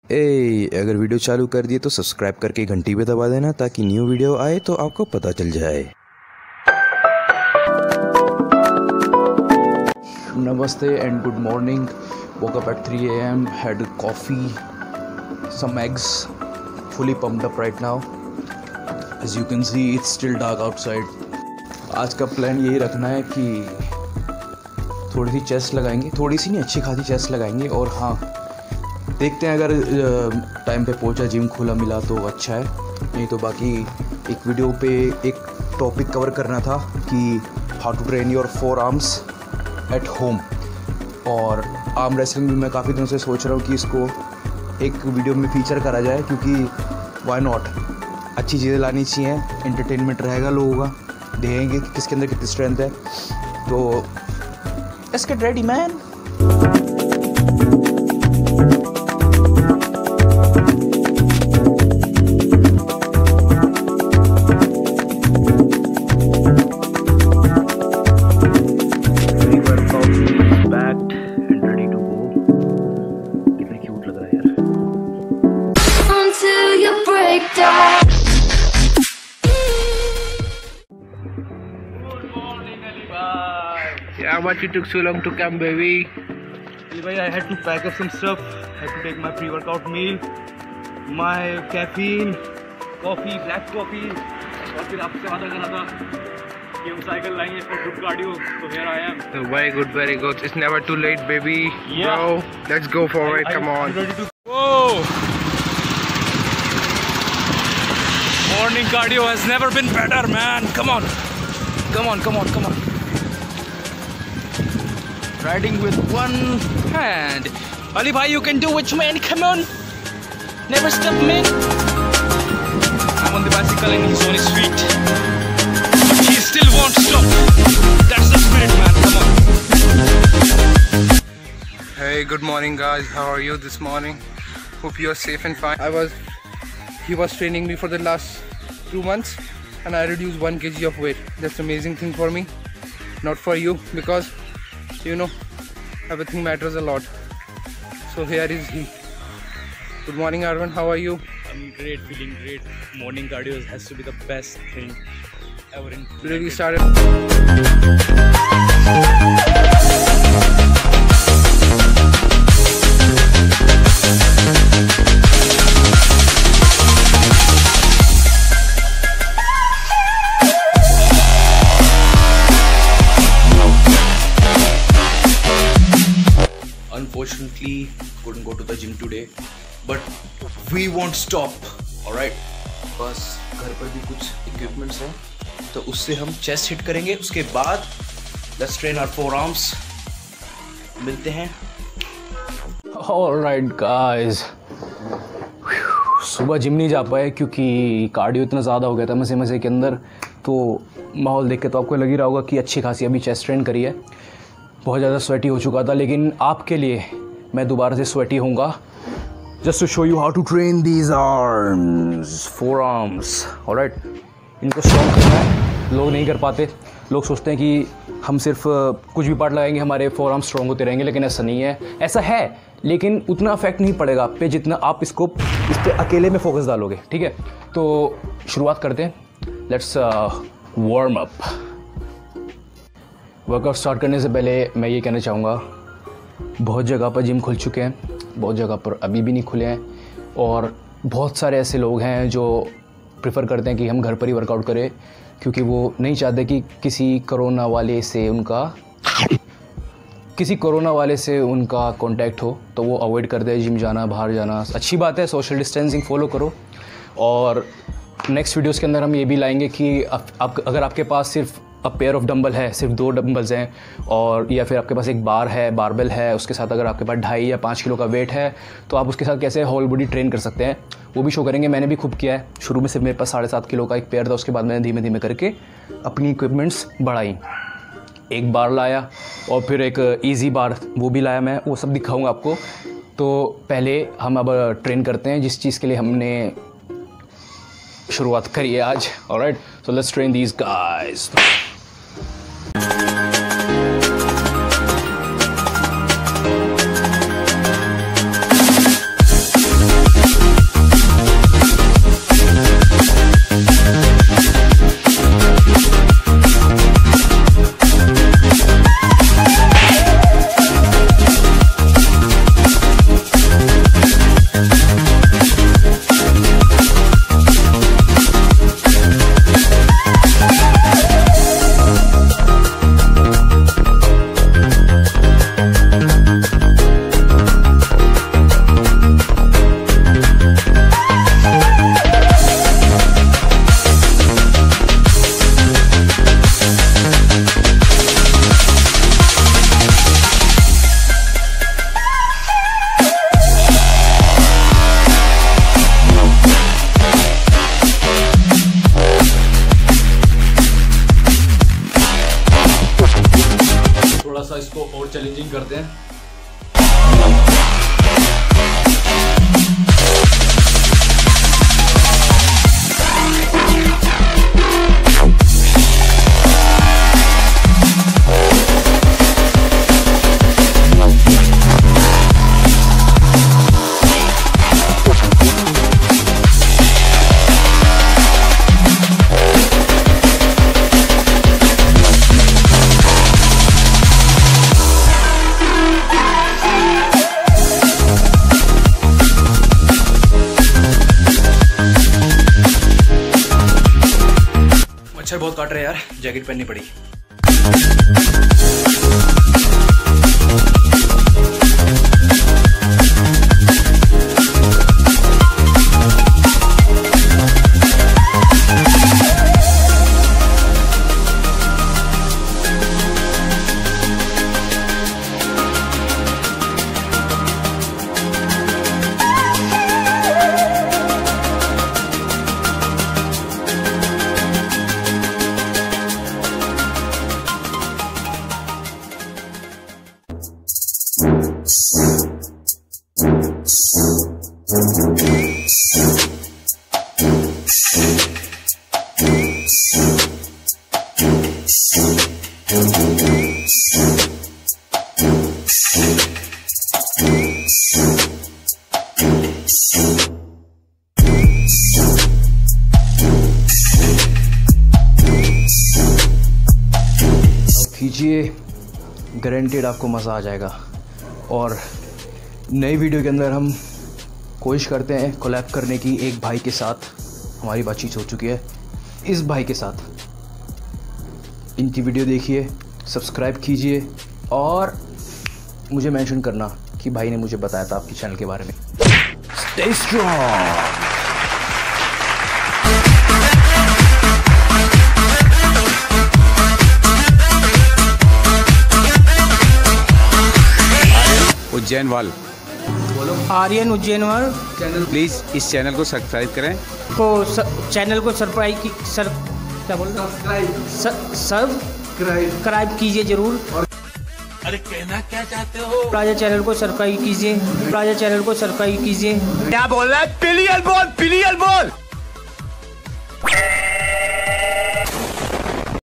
अगर वीडियो चालू कर दिए तो सब्सक्राइब करके घंटी पे दबा देना ताकि न्यू वीडियो आए तो आपको पता चल जाए। Namaste and good morning. Woke up at 3 a.m. Had coffee, some eggs. Fully pumped up right now. As you can see, it's still dark outside. आज का प्लान यही रखना है कि थोड़ी सी चेस्ट लगाएंगे, थोड़ी सी नहीं अच्छी खासी चेस्ट लगाएंगे। और हाँ, देखते हैं अगर टाइम पे पहुंचा, जिम खुला मिला तो अच्छा है, नहीं तो बाकी एक वीडियो पे एक टॉपिक कवर करना था कि how to train your forearms at home. और आर्म रेसलिंग भी मैं काफ़ी दिनों से सोच रहा हूँ कि इसको एक वीडियो में फीचर करा जाए, क्योंकि व्हाई नॉट, अच्छी चीज़ें लानी चाहिए, एंटरटेनमेंट रहेगा लोगों का, देखेंगे कि किसके अंदर कितनी स्ट्रेंथ है। तो let's get ready man. Yeah, what you took so long to come, baby? I had to pack up some stuff. Had to take my pre-workout meal, my caffeine, coffee, black coffee. और फिर आपसे वादा करना था कि हम cycle लाएंगे for good cardio. So here I am. So very good, very good. It's never too late, baby. Yeah. Bro, let's go for it. Come on. I'm ready to. Whoa! Morning cardio has never been better, man. Come on. Come on, come on, come on. Riding with one hand. Ali bhai, you can do it, man. Come on. Never stop, man. I'm on the bicycle and he's on his feet. But he still won't stop. That's the spirit, man. Come on. Hey, good morning, guys. How are you this morning? Hope you're safe and fine. He was training me for the last 2 months, and I reduced 1 kg of weight. That's an amazing thing for me, not for you, because you know everything matters a lot. So here is he. Good morning, Arvind. How are you? I'm great, feeling great. Morning cardio has to be the best thing ever in. Today we started. Unfortunately, couldn't go to the gym today, but we won't stop. Alright, बस घर पर भी कुछ equipments हैं, तो उससे हम chest hit करेंगे। उसके बाद let's train our forearms. मिलते हैं। Alright guys, सुबह जिम नहीं जा पाए क्योंकि कार्डियो इतना ज़्यादा हो गया था मज़े मज़े के अंदर। तो माहौल देख के तो आपको लग ही रहा होगा कि अच्छी खासी अभी चेस्ट ट्रेन करी है। बहुत ज़्यादा स्वेटी हो चुका था, लेकिन आपके लिए मैं दोबारा से स्वेटी होऊंगा, just to show you how to train these arms, forearms. Alright, इनको स्ट्रॉन्ग करना है। लोग नहीं कर पाते, लोग सोचते हैं कि हम सिर्फ कुछ भी पार्ट लगाएंगे हमारे फोर आर्म्स स्ट्रॉन्ग होते रहेंगे, लेकिन ऐसा नहीं है। ऐसा है, लेकिन उतना इफेक्ट नहीं पड़ेगा आप पे जितना आप इस पर अकेले में फोकस डालोगे। ठीक है, तो शुरुआत करते हैं। Let's warm up. Workout start करने से पहले मैं ये कहना चाहूँगा, बहुत जगह पर जिम खुल चुके हैं, बहुत जगह पर अभी भी नहीं खुले हैं, और बहुत सारे ऐसे लोग हैं जो प्रेफर करते हैं कि हम घर पर ही वर्कआउट करें, क्योंकि वो नहीं चाहते कि किसी कोरोना वाले से उनका कांटेक्ट हो, तो वो अवॉइड करते हैं जिम जाना, बाहर जाना। अच्छी बात है, सोशल डिस्टेंसिंग फॉलो करो। और नेक्स्ट वीडियोज़ के अंदर हम ये भी लाएंगे कि अगर आपके पास सिर्फ पेयर ऑफ डंबल है, सिर्फ 2 डंबल्स हैं, और या फिर आपके पास एक बार है, बारबेल है, उसके साथ अगर आपके पास 2.5 या 5 किलो का वेट है, तो आप उसके साथ कैसे होल बॉडी ट्रेन कर सकते हैं, वो भी शो करेंगे। मैंने भी खूब किया है। शुरू में सिर्फ मेरे पास 7.5 किलो का एक पेयर था, उसके बाद मैंने धीमे धीमे करके अपनी इक्विपमेंट्स बढ़ाई। एक बार लाया और फिर एक ईजी बार वो भी लाया मैं, वो सब दिखाऊँगा आपको। तो पहले हम अब ट्रेन करते हैं जिस चीज़ के लिए हमने शुरुआत करी है आज। Alright, so let's train these guys. थोड़ा सा इसको और चैलेंजिंग करते हैं। मच्छर बहुत काट रहे हैं यार, जैकेट पहननी पड़ी। कीजिए, गारंटेड आपको मज़ा आ जाएगा। और नई वीडियो के अंदर हम कोशिश करते हैं कोलैब करने की एक भाई के साथ। हमारी बातचीत हो चुकी है इस भाई के साथ। इनकी वीडियो देखिए, सब्सक्राइब कीजिए और मुझे मेंशन करना कि भाई ने मुझे बताया था आपके चैनल के बारे में। Stay strong. Ujjainwal, Aryan Ujjainwal please इस चैनल को सब्सक्राइब करें। चैनल को क्या बोल रहे सब्सक्राइब कीजिए जरूर। अरे कहना क्या चाहते हो? प्लाजा चैनल को सब्सक्राइब कीजिए। क्या बोल रहा है? पिलियल बोल, पिलियल बोल।